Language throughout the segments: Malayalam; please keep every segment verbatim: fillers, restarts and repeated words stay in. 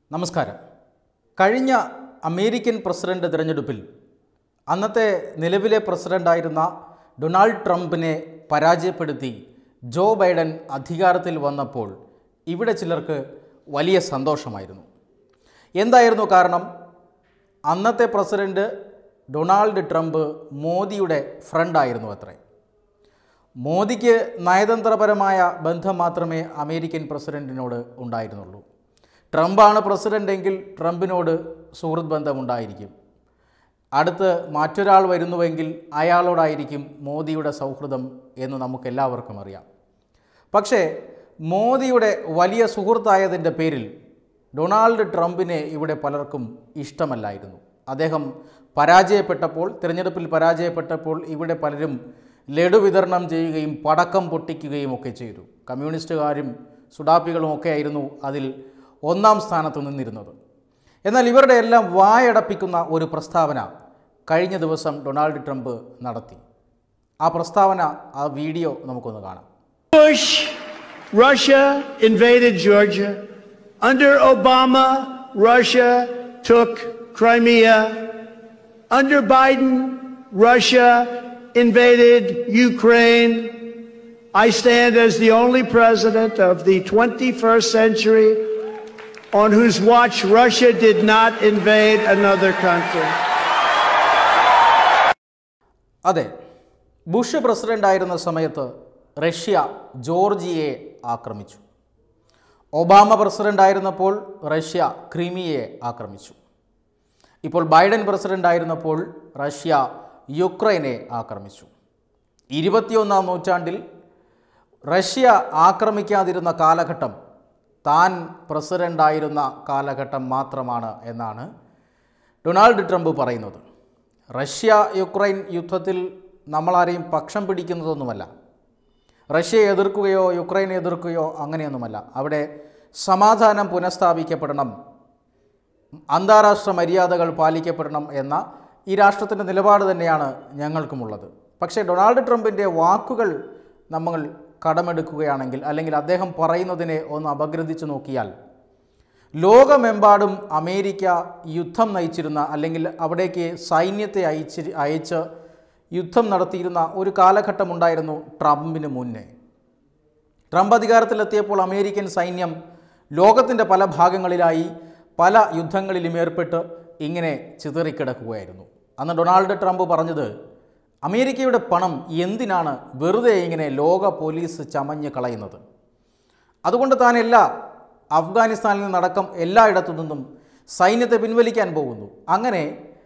നമസ്കാരം. കഴിഞ്ഞ അമേരിക്കൻ പ്രസിഡന്റ് തിരഞ്ഞെടുപ്പിൽ അന്നത്തെ നിലവിലെ പ്രസിഡന്റായിരുന്ന ഡൊണാൾഡ് ട്രംപിനെ പരാജയപ്പെടുത്തി ജോ ബൈഡൻ അധികാരത്തിൽ വന്നപ്പോൾ ഇവിടെ ചിലർക്ക് വലിയ സന്തോഷമായിരുന്നു. എന്തായിരുന്നു കാരണം? അന്നത്തെ പ്രസിഡന്റ് ഡൊണാൾഡ് ട്രംപ് മോദിയുടെ ഫ്രണ്ടായിരുന്നു അത്രേ. മോദിക്ക് നയതന്ത്രപരമായ ബന്ധം മാത്രമേ അമേരിക്കൻ പ്രസിഡന്റിനോട് ഉണ്ടായിരുന്നുള്ളൂ. ട്രംപാണ് പ്രസിഡൻ്റെങ്കിൽ ട്രംപിനോട് സുഹൃത്ത് ബന്ധമുണ്ടായിരിക്കും. അടുത്ത് മറ്റൊരാൾ വരുന്നുവെങ്കിൽ അയാളോടായിരിക്കും മോദിയുടെ സൗഹൃദം എന്ന് നമുക്കെല്ലാവർക്കും അറിയാം. പക്ഷേ മോദിയുടെ വലിയ സുഹൃത്തായതിൻ്റെ പേരിൽ ഡൊണാൾഡ് ട്രംപിനെ ഇവിടെ പലർക്കും ഇഷ്ടമല്ലായിരുന്നു. അദ്ദേഹം പരാജയപ്പെട്ടപ്പോൾ, തിരഞ്ഞെടുപ്പിൽ പരാജയപ്പെട്ടപ്പോൾ ഇവിടെ പലരും ലഡു വിതരണം ചെയ്യുകയും പടക്കം പൊട്ടിക്കുകയും ഒക്കെ ചെയ്തു. കമ്മ്യൂണിസ്റ്റുകാരും സുഡാപ്പികളും ഒക്കെ ആയിരുന്നു അതിൽ ഒന്നാം സ്ഥാനത്ത് നിന്നിരുന്നത്. എന്നാൽ ഇവരുടെ എല്ലാം വായടപ്പിക്കുന്ന ഒരു പ്രസ്താവന കഴിഞ്ഞ ദിവസം ഡൊണാൾഡ് ട്രംപ് നടത്തി. ആ പ്രസ്താവന, ആ വീഡിയോ നമുക്കൊന്ന് കാണാം. Bush, Russia invaded Georgia. Under Obama, Russia took Crimea. Under Biden, Russia invaded Ukraine. I stand as the only president of the twenty-first century on whose watch Russia did not invade another country. അതെ, ബുഷ് പ്രസിഡന്റ് ആയിരുന്ന സമയത്ത് റഷ്യ ജോർജിയയെ ആക്രമിച്ചു. ഒബാമ പ്രസിഡന്റ് ആയിരുന്നപ്പോൾ റഷ്യ ക്രീമിയയെ ആക്രമിച്ചു. ഇപ്പോൾ ബൈഡൻ പ്രസിഡന്റ് ആയിരുന്നപ്പോൾ റഷ്യ യുക്രൈനെ ആക്രമിച്ചു. ഇരുപത്തിയൊന്നാം നൂറ്റാണ്ടിൽ റഷ്യ ആക്രമിക്കാതിരുന്ന കാലഘട്ടം താൻ പ്രസിഡൻ്റായിരുന്ന കാലഘട്ടം മാത്രമാണ് എന്നാണ് ഡൊണാൾഡ് ട്രംപ് പറയുന്നത്. റഷ്യ യുക്രൈൻ യുദ്ധത്തിൽ നമ്മളാരെയും പക്ഷം പിടിക്കുന്നതൊന്നുമല്ല. റഷ്യയെ എതിർക്കുകയോ യുക്രൈനെ എതിർക്കുകയോ അങ്ങനെയൊന്നുമല്ല. അവിടെ സമാധാനം പുനഃസ്ഥാപിക്കപ്പെടണം, അന്താരാഷ്ട്ര മര്യാദകൾ പാലിക്കപ്പെടണം എന്ന ഈ രാഷ്ട്രത്തിൻ്റെ നിലപാട് തന്നെയാണ് ഞങ്ങൾക്കുമുള്ളത്. പക്ഷേ ഡൊണാൾഡ് ട്രംപിൻ്റെ വാക്കുകൾ നമ്മൾ കടമെടുക്കുകയാണെങ്കിൽ, അല്ലെങ്കിൽ അദ്ദേഹം പറയുന്നതിനെ ഒന്ന് അപഗ്രഥിച്ചു നോക്കിയാൽ, ലോകമെമ്പാടും അമേരിക്ക യുദ്ധം നയിച്ചിരുന്ന, അല്ലെങ്കിൽ അവിടേക്ക് സൈന്യത്തെ അയച്ച് അയച്ച് യുദ്ധം നടത്തിയിരുന്ന ഒരു കാലഘട്ടമുണ്ടായിരുന്നു ട്രംപിന് മുന്നേ. ട്രംപ് അധികാരത്തിലെത്തിയപ്പോൾ അമേരിക്കൻ സൈന്യം ലോകത്തിൻ്റെ പല ഭാഗങ്ങളിലായി പല യുദ്ധങ്ങളിലും ഏർപ്പെട്ട് ഇങ്ങനെ ചിതറിക്കിടക്കുകയായിരുന്നു. അന്ന് ഡൊണാൾഡ് ട്രംപ് പറഞ്ഞത്, അമേരിക്കയുടെ പണം എന്തിനാണ് വെറുതെ ഇങ്ങനെ ലോക പോലീസ് ചമഞ്ഞ് കളയുന്നത്? അതുകൊണ്ട് താൻ എല്ലാ അഫ്ഗാനിസ്ഥാനിൽ നിന്നടക്കം എല്ലായിടത്തു നിന്നും സൈന്യത്തെ പിൻവലിക്കാൻ പോകുന്നു. അങ്ങനെ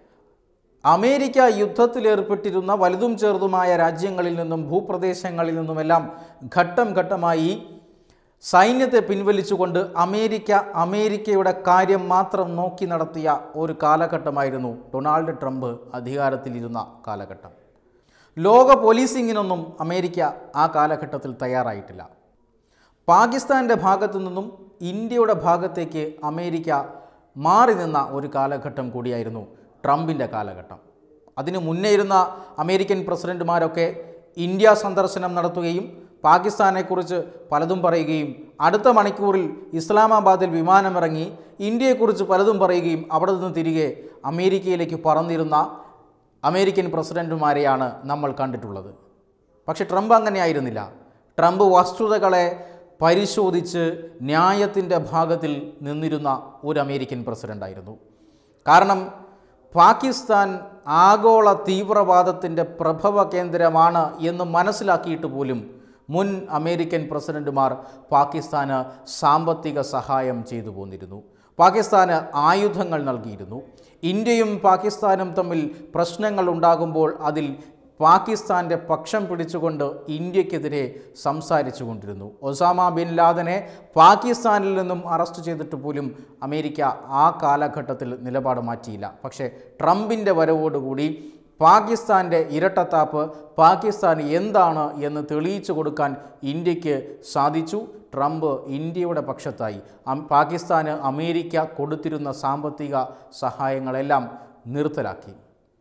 അമേരിക്ക യുദ്ധത്തിലേർപ്പെട്ടിരുന്ന വലുതും ചെറുതുമായ രാജ്യങ്ങളിൽ നിന്നും ഭൂപ്രദേശങ്ങളിൽ നിന്നുമെല്ലാം ഘട്ടം ഘട്ടമായി സൈന്യത്തെ പിൻവലിച്ചുകൊണ്ട് അമേരിക്ക അമേരിക്കയുടെ കാര്യം മാത്രം നോക്കി നടത്തിയ ഒരു കാലഘട്ടമായിരുന്നു ഡൊണാൾഡ് ട്രംപ് അധികാരത്തിലിരുന്ന കാലഘട്ടം. ലോക പോലീസിങ്ങിനൊന്നും അമേരിക്ക ആ കാലഘട്ടത്തിൽ തയ്യാറായിട്ടില്ല. പാകിസ്ഥാൻ്റെ ഭാഗത്തു നിന്നും ഇന്ത്യയുടെ ഭാഗത്തേക്ക് അമേരിക്ക മാറി നിന്ന ഒരു കാലഘട്ടം കൂടിയായിരുന്നു ട്രംപിൻ്റെ കാലഘട്ടം. അതിനു മുന്നേ ഇരുന്ന അമേരിക്കൻ പ്രസിഡന്റുമാരൊക്കെ ഇന്ത്യ സന്ദർശനം നടത്തുകയും പാകിസ്ഥാനെക്കുറിച്ച് പലതും പറയുകയും അടുത്ത മണിക്കൂറിൽ ഇസ്ലാമാബാദിൽ വിമാനമിറങ്ങി ഇന്ത്യയെക്കുറിച്ച് പലതും പറയുകയും അവിടെ നിന്ന് തിരികെ അമേരിക്കയിലേക്ക് പറന്നിരുന്ന അമേരിക്കൻ പ്രസിഡന്റുമാരെയാണ് നമ്മൾ കണ്ടിട്ടുള്ളത്. പക്ഷേ ട്രംപ് അങ്ങനെയായിരുന്നില്ല. ട്രംപ് വസ്തുതകളെ പരിശോധിച്ച് ന്യായത്തിൻ്റെ ഭാഗത്തിൽ നിന്നിരുന്ന ഒരു അമേരിക്കൻ പ്രസിഡൻ്റായിരുന്നു. കാരണം പാകിസ്ഥാൻ ആഗോള തീവ്രവാദത്തിൻ്റെ പ്രഭവ കേന്ദ്രമാണ് എന്ന് മനസ്സിലാക്കിയിട്ട് പോലും മുൻ അമേരിക്കൻ പ്രസിഡന്റുമാർ പാകിസ്ഥാന് സാമ്പത്തിക സഹായം ചെയ്തു പോന്നിരുന്നു. പാകിസ്ഥാന് ആയുധങ്ങൾ നൽകിയിരുന്നു. ഇന്ത്യയും പാകിസ്ഥാനും തമ്മിൽ പ്രശ്നങ്ങൾ ഉണ്ടാകുമ്പോൾ അതിൽ പാകിസ്ഥാൻ്റെ പക്ഷം പിടിച്ചുകൊണ്ട് ഇന്ത്യക്കെതിരെ സംസാരിച്ചു കൊണ്ടിരുന്നു. ഒസാമ ബിൻ ലാദനെ പാകിസ്ഥാനിൽ നിന്നും അറസ്റ്റ് ചെയ്തിട്ട് പോലും അമേരിക്ക ആ കാലഘട്ടത്തിൽ നിലപാട് മാറ്റിയില്ല. പക്ഷേ ട്രംപിൻ്റെ വരവോടുകൂടി പാകിസ്ഥാൻ്റെ ഇരട്ടത്താപ്പ്, പാകിസ്ഥാൻ എന്താണ് എന്ന് തെളിയിച്ചു കൊടുക്കാൻ ഇന്ത്യക്ക് സാധിച്ചു. ട്രംപ് ഇന്ത്യയുടെ പക്ഷത്തായി. പാകിസ്ഥാന് അമേരിക്ക കൊടുത്തിരുന്ന സാമ്പത്തിക സഹായങ്ങളെല്ലാം നിർത്തലാക്കി.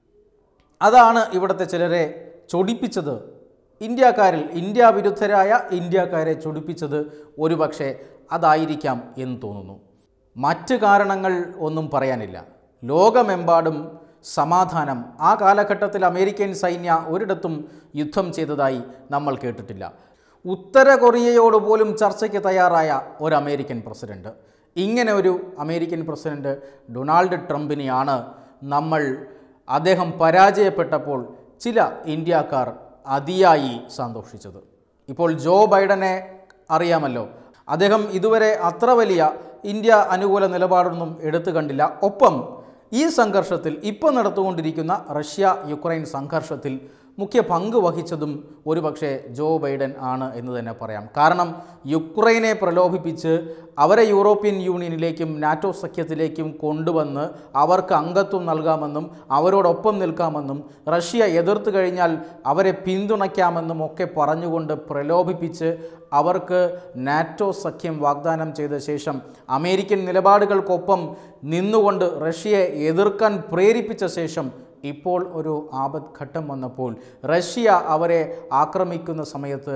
അതാണ് ഇവിടുത്തെ ചിലരെ ചൊടിപ്പിച്ചത്. ഇന്ത്യക്കാരിൽ ഇന്ത്യ വിരുദ്ധരായ ഇന്ത്യക്കാരെ ചൊടിപ്പിച്ചത് ഒരുപക്ഷെ അതായിരിക്കാം എന്ന് തോന്നുന്നു. മറ്റ് കാരണങ്ങൾ ഒന്നും പറയാനില്ല. ലോകമെമ്പാടും സമാധാനം. ആ കാലഘട്ടത്തിൽ അമേരിക്കൻ സൈന്യം ഒരിടത്തും യുദ്ധം ചെയ്തതായി നമ്മൾ കേട്ടിട്ടില്ല. ഉത്തര കൊറിയയോട് പോലും ചർച്ചയ്ക്ക് തയ്യാറായ ഒരു അമേരിക്കൻ പ്രസിഡന്റ്. ഇങ്ങനെ ഒരു അമേരിക്കൻ പ്രസിഡന്റ് ഡൊണാൾഡ് ട്രംപിനെയാണ് നമ്മൾ അദ്ദേഹം പരാജയപ്പെട്ടപ്പോൾ ചില ഇന്ത്യക്കാർ അതിയായി സന്തോഷിച്ചത്. ഇപ്പോൾ ജോ ബൈഡനെ അറിയാമല്ലോ. അദ്ദേഹം ഇതുവരെ അത്ര വലിയ ഇന്ത്യ അനുകൂല നിലപാടൊന്നും എടുത്തു കണ്ടില്ല. ഒപ്പം ഈ സംഘർഷത്തിൽ ഇപ്പോൾ നടത്തുകൊണ്ടിരിക്കുന്ന റഷ്യ യുക്രൈൻ സംഘർഷത്തിൽ മുഖ്യ പങ്ക് വഹിച്ചതും ഒരുപക്ഷെ ജോ ബൈഡൻ ആണ് എന്ന് തന്നെ പറയാം. കാരണം യുക്രൈനെ പ്രലോഭിപ്പിച്ച് അവരെ യൂറോപ്യൻ യൂണിയനിലേക്കും നാറ്റോ സഖ്യത്തിലേക്കും കൊണ്ടുവന്ന് അവർക്ക് അംഗത്വം നൽകാമെന്നും അവരോടൊപ്പം നിൽക്കാമെന്നും റഷ്യ എതിർത്ത് കഴിഞ്ഞാൽ അവരെ പിന്തുണയ്ക്കാമെന്നും ഒക്കെ പറഞ്ഞുകൊണ്ട് പ്രലോഭിപ്പിച്ച് അവർക്ക് നാറ്റോ സഖ്യം വാഗ്ദാനം ചെയ്ത ശേഷം അമേരിക്കൻ നിലപാടുകൾക്കൊപ്പം നിന്നുകൊണ്ട് റഷ്യയെ എതിർക്കാൻ പ്രേരിപ്പിച്ച ശേഷം ഇപ്പോൾ ഒരു ആപത്ഘട്ടം വന്നപ്പോൾ റഷ്യ അവരെ ആക്രമിക്കുന്ന സമയത്ത്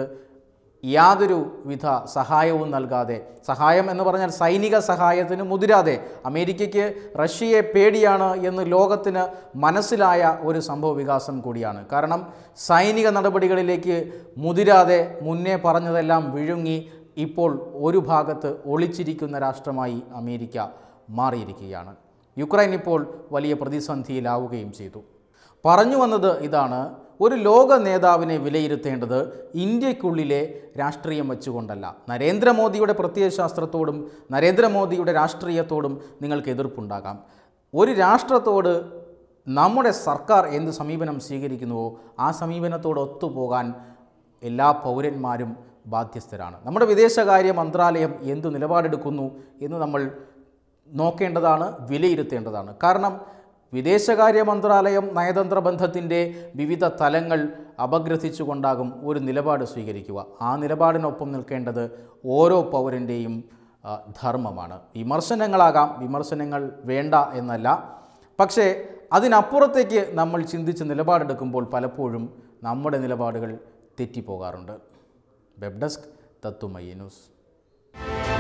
യാതൊരു വിധ സഹായവും നൽകാതെ, സഹായം എന്ന് പറഞ്ഞാൽ സൈനിക സഹായത്തിന് മുതിരാതെ, അമേരിക്കയ്ക്ക് റഷ്യയെ പേടിയാണ് എന്ന് ലോകത്തിന് മനസ്സിലായ ഒരു സംഭവ വികാസം കൂടിയാണ്. കാരണം സൈനിക നടപടികളിലേക്ക് മുതിരാതെ മുന്നേ പറഞ്ഞതെല്ലാം വിഴുങ്ങി ഇപ്പോൾ ഒരു ഭാഗത്ത് ഒളിച്ചിരിക്കുന്ന രാഷ്ട്രമായി അമേരിക്ക മാറിയിരിക്കുകയാണ്. യുക്രൈൻ ഇപ്പോൾ വലിയ പ്രതിസന്ധിയിലാവുകയും ചെയ്തു. പറഞ്ഞു വന്നത് ഇതാണ്: ഒരു ലോക നേതാവിനെ വിലയിരുത്തേണ്ടത് ഇന്ത്യക്കുള്ളിലെ രാഷ്ട്രീയം വെച്ചുകൊണ്ടല്ല. നരേന്ദ്രമോദിയുടെ പ്രത്യയശാസ്ത്രത്തോടും നരേന്ദ്രമോദിയുടെ രാഷ്ട്രീയത്തോടും നിങ്ങൾക്ക് എതിർപ്പുണ്ടാകാം. ഒരു രാഷ്ട്രത്തോട് നമ്മുടെ സർക്കാർ എന്ത് സമീപനം സ്വീകരിക്കുന്നുവോ ആ സമീപനത്തോട് ഒത്തുപോകാൻ എല്ലാ പൗരന്മാരും ബാധ്യസ്ഥരാണ്. നമ്മുടെ വിദേശകാര്യ മന്ത്രാലയം എന്ത് നിലപാടെടുക്കുന്നു എന്ന് നമ്മൾ നോക്കേണ്ടതാണ്, വിലയിരുത്തേണ്ടതാണ്. കാരണം വിദേശകാര്യ മന്ത്രാലയം നയതന്ത്ര ബന്ധത്തിൻ്റെ വിവിധ തലങ്ങൾ അപഗ്രഥിച്ചുകൊണ്ടാകും ഒരു നിലപാട് സ്വീകരിക്കുക. ആ നിലപാടിനൊപ്പം നിൽക്കേണ്ടത് ഓരോ പൗരൻ്റെയും ധർമ്മമാണ്. വിമർശനങ്ങളാകാം, വിമർശനങ്ങൾ വേണ്ട എന്നല്ല. പക്ഷേ അതിനപ്പുറത്തേക്ക് നമ്മൾ ചിന്തിച്ച് നിലപാടെടുക്കുമ്പോൾ പലപ്പോഴും നമ്മുടെ നിലപാടുകൾ തെറ്റിപ്പോകാറുണ്ട്. Web desk Tatwamayi news.